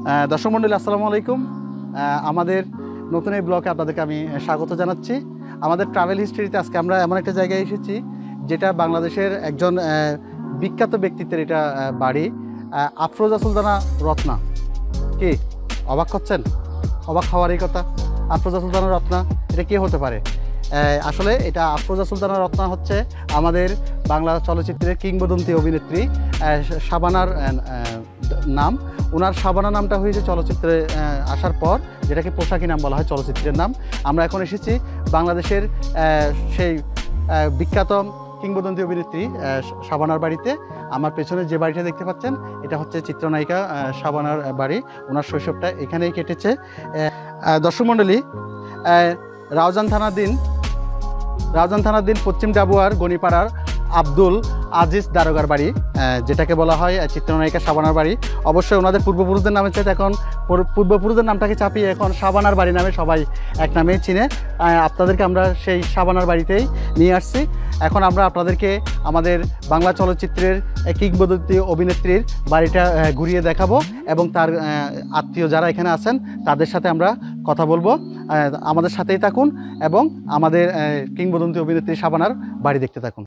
দর্শক মণ্ডলী আসসালামু আলাইকুম। আমাদের নতুন এই ব্লগে আপনাদেরকে আমি স্বাগত জানাচ্ছি। আমাদের ট্রাভেল হিস্ট্রিতে আজকে আমরা এমন একটা জায়গায় এসেছি যেটা বাংলাদেশের একজন বিখ্যাত ব্যক্তিত্বের এটা বাড়ি, আফরোজা সুলতানা রত্না। কি অবাক হচ্ছেন? অবাক হওয়ারই কথা। আফরোজা সুলতানা রত্না এটা কে হতে পারে? আসলে এটা আফরোজা সুলতানা রত্না হচ্ছে আমাদের বাংলা চলচ্চিত্রের কিংবদন্তি অভিনেত্রী শাবানার নাম। ওনার শাবানা নামটা হয়েছে চলচ্চিত্রে আসার পর, যেটাকে পোশাকি নাম বলা হয় চলচ্চিত্রের নাম। আমরা এখন এসেছি বাংলাদেশের সেই বিখ্যাত কিংবদন্তি অভিনেত্রী শাবানার বাড়িতে। আমার পেছনে যে বাড়িটা দেখতে পাচ্ছেন এটা হচ্ছে চিত্রনায়িকা শাবানার বাড়ি। ওনার শৈশবটা এখানেই কেটেছে। দর্শক মণ্ডলী, রাওজান থানাধীন পশ্চিম ডাবুয়ার গনিপাড়ার আব্দুল আজিজ দারোগার বাড়ি, যেটাকে বলা হয় চিত্রনায়িকা শাবানার বাড়ি। অবশ্যই ওনাদের পূর্বপুরুষদের নামে চাইতে এখন পূর্বপুরুষদের নামটাকে চাপিয়ে এখন শাবানার বাড়ি নামে সবাই এক নামেই চিনে। আপনাদেরকে আমরা সেই শাবানার বাড়িতেই নিয়ে আসছি। এখন আমরা আপনাদেরকে আমাদের বাংলা চলচ্চিত্রের কিংবদন্তি অভিনেত্রীর বাড়িটা ঘুরিয়ে দেখাবো এবং তার আত্মীয় যারা এখানে আছেন তাদের সাথে আমরা কথা বলবো। আমাদের সাথেই থাকুন এবং আমাদের কিংবদন্তি অভিনেত্রী শাবানার বাড়ি দেখতে থাকুন।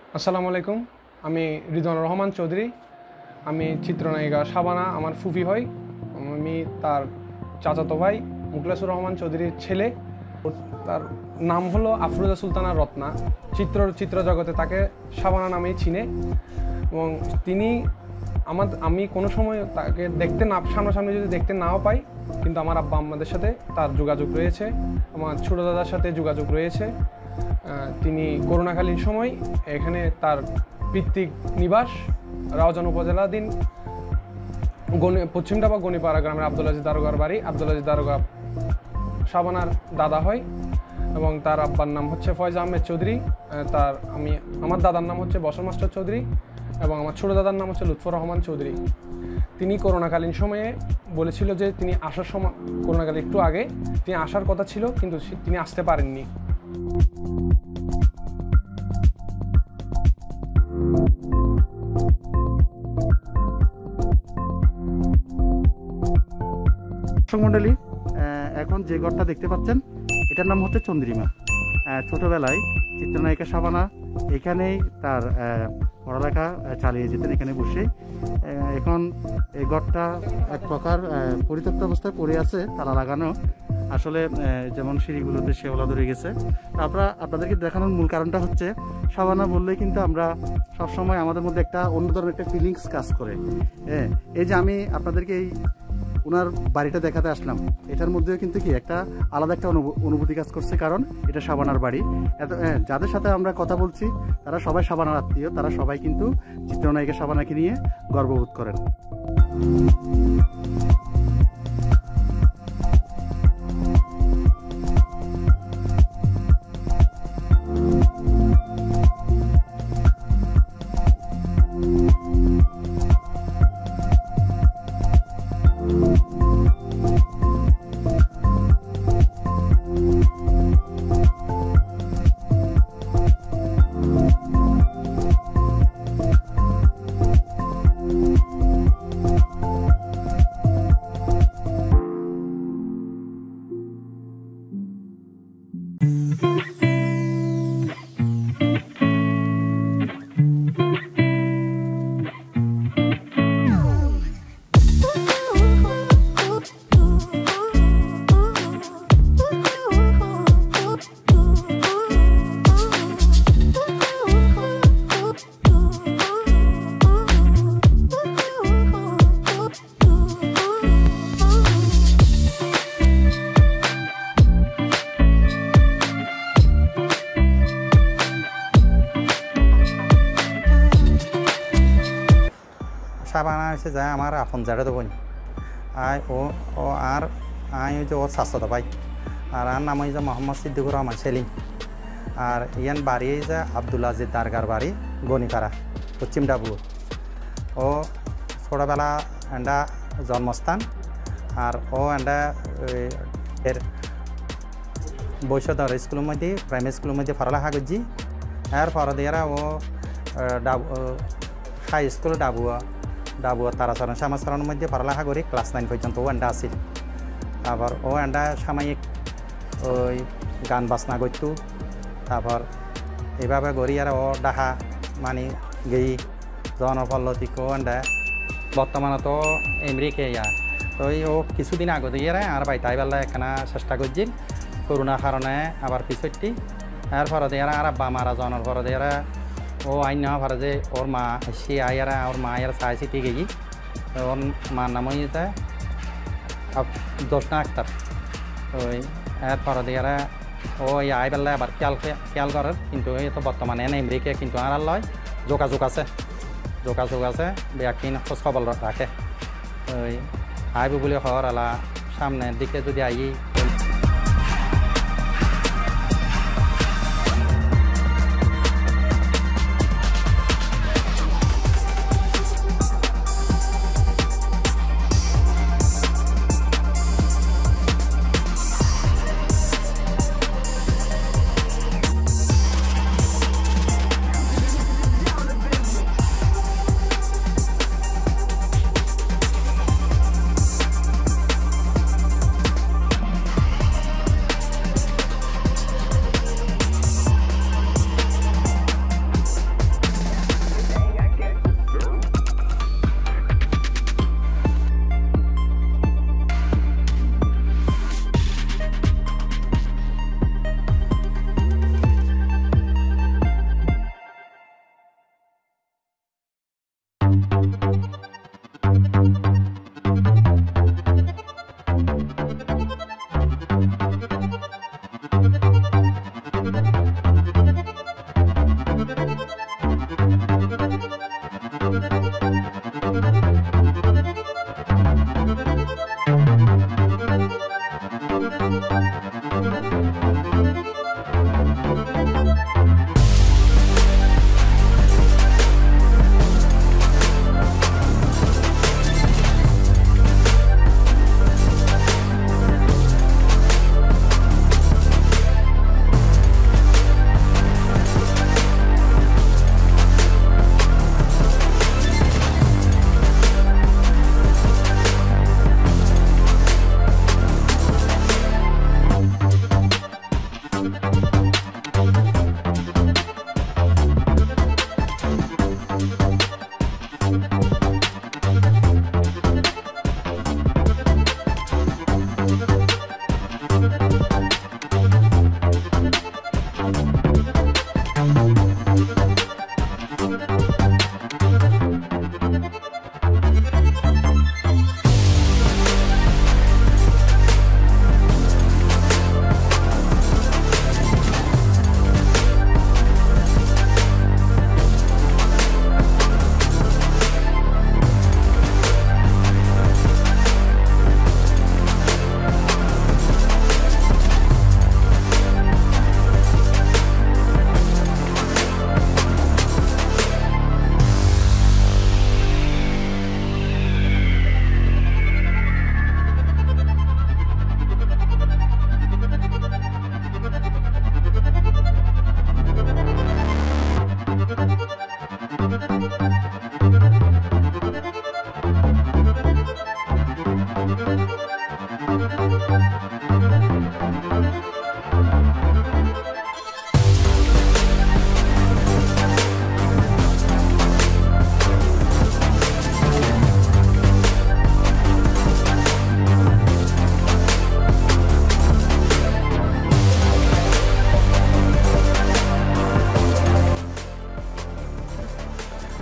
আসসালামু আলাইকুম, আমি রিজওয়ানুর রহমান চৌধুরী। আমি চিত্রনায়িকা শাবানা আমার ফুফি হই। আমি তার চাচাতো ভাই মুখলেসুর রহমান চৌধুরীর ছেলে। তার নাম হলো আফরোজা সুলতানা রত্না। চিত্র জগতে তাকে শাবানা নামেই চিনে। এবং তিনি আমি কোনো সময় তাকে দেখতে সামনাসামনি যদি দেখতে নাও পাই, কিন্তু আমার আব্বা আম্মাদের সাথে তার যোগাযোগ রয়েছে, আমার ছোটো দাদার সাথে যোগাযোগ রয়েছে। তিনি করোনাকালীন সময় এখানে তার পিতৃক নিবাস রাওজান উপজেলাধীন পশ্চিম ডাবা গনিপাড়া গ্রামের আব্দুল আজিজ দারোগার বাড়ি। আব্দুল আজিজ দারোগা শাবানার দাদা হয় এবং তার আব্বার নাম হচ্ছে ফয়েজ চৌধুরী। আমার দাদার নাম হচ্ছে বসর মাস্টার চৌধুরী এবং আমার ছোটো দাদার নাম হচ্ছে লুৎফর রহমান চৌধুরী। তিনি করোনাকালীন সময়ে বলেছিল যে তিনি আসার সময়, করোনাকালীন একটু আগে তিনি আসার কথা ছিল, কিন্তু তিনি আসতে পারেননি। মণ্ডলী, এখন যে ঘরটা দেখতে পাচ্ছেন এটার নাম হচ্ছে চন্দ্রিমা। ছোটবেলায় চিত্রনায়িকা শাবানা এখানেই তার পড়ালেখা চালিয়ে যেতেন, এখানে বসে। এখন এই ঘরটা এক প্রকার পরিত্যক্ত অবস্থায় পড়ে আছে, তালা লাগানো। আসলে যেমন সিঁড়িগুলোতে শেওলা ধরে গেছে। তারপর আপনাদেরকে দেখানোর মূল কারণটা হচ্ছে, শাবানা বললেই কিন্তু আমরা সবসময় আমাদের মধ্যে একটা অন্য ধরনের একটা ফিলিংস কাজ করে। এই যে আমি আপনাদেরকে এই ওনার বাড়িটা দেখাতে আসলাম, এটার মধ্যেও কিন্তু কি একটা আলাদা একটা অনুভূতি কাজ করছে, কারণ এটা শাবানার বাড়ি। যাদের সাথে আমরা কথা বলছি তারা সবাই শাবানার আত্মীয়, তারা সবাই কিন্তু চিত্রনায়িকা শাবানাকে নিয়ে গর্ববোধ করেন। শাবানা হচ্ছে যায় আমার আপন জায়গা তো বোন। ও আর হচ্ছে ওর স্বাস্থ্যতা ভাই। আর নাম হয়েছে মোহাম্মদ সিদ্দিকুর রহমান সেলিম। আর ইয়ান বাড়ি হয়েছে আব্দুল আজিজ দারগার বাড়ি গনিপাড়া পশ্চিম ডাবু। ও ছোটোবেলা এন্ডা জন্মস্থান। আর ও এন্ডা এর বৈশ্যধর স্কুলের মধ্যে প্রাইমারি স্কুলের মধ্যে পড়ালেখা করছি। এরপর দিয়ে ও হাই স্কুল ডাবুয়া তারাচরণ শ্যামাচরণের মধ্যে পড়ালেখা করি ক্লাস 9 পর্যন্ত ও এন্ডা আসিল। তারপর ও এন্ডা সাময়িক ওই গান বাজনা করতো। তারপর এইভাবে করি আর ও ডাহা মানে গেই জনপল্লতিক ও এন্ডা বর্তমানে তো আমেরিকা ইয়া। তো ও কিছুদিন আগতে গিয়ে আর বাই তাইবেলা এখানে চেষ্টা করছিল, করোনার কারণে আবার পিছটি। এরপর দিয়ে আর আব্বা মারা জনের পর দিয়ে ও আইন নেওয়া পারে যে ওর মা সে আয়ারা ওর মা আয়ার চাই চিটি গেছি। ওর মার নাম হয়েছে জোসনা আক্তার। ওই এরপর দিয়ে ও আই বেলায় আবার খেয়াল করার, কিন্তু এই তো বর্তমানে আমেরিকা কিন্তু আর লয় যোগাযোগ আছে ব্যাকিন খোঁজ খবর রাখে। ওই আইব বলে খবর আলা সামনের দিকে যদি আই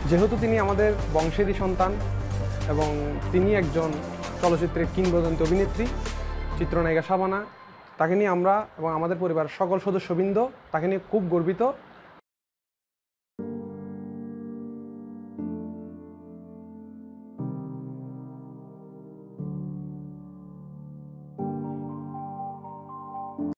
যেহেতু তিনি আমাদের বংশেরই সন্তান এবং তিনি একজন চলচ্চিত্রের কিংবদন্তি অভিনেত্রী, চিত্রনায়িকা শাবানা, তাকে নিয়ে আমরা এবং আমাদের পরিবারের সকল সদস্যবৃন্দ তাকে নিয়ে খুব গর্বিত।